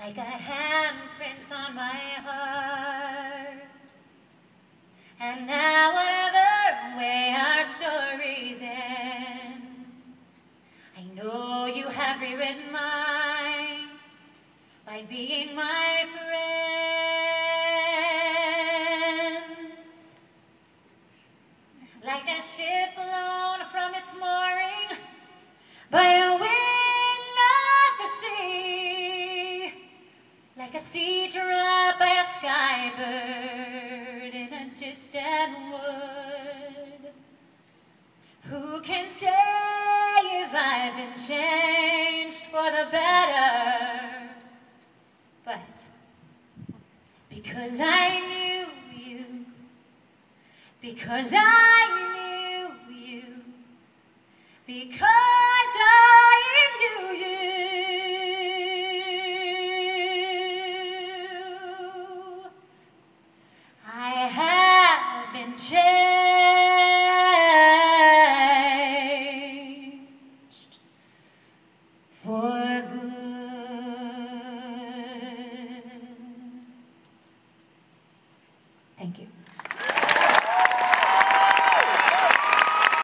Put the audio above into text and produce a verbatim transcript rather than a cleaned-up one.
like a handprint on my heart. And now whatever way our stories end, I know you have rewritten mine by being my friends. Like a ship blown from its mooring by a wind of the sea, like a sea drop by a skybird in a distant wood. Who can say if I've been changed for the better? But because I knew you, because I knew you, because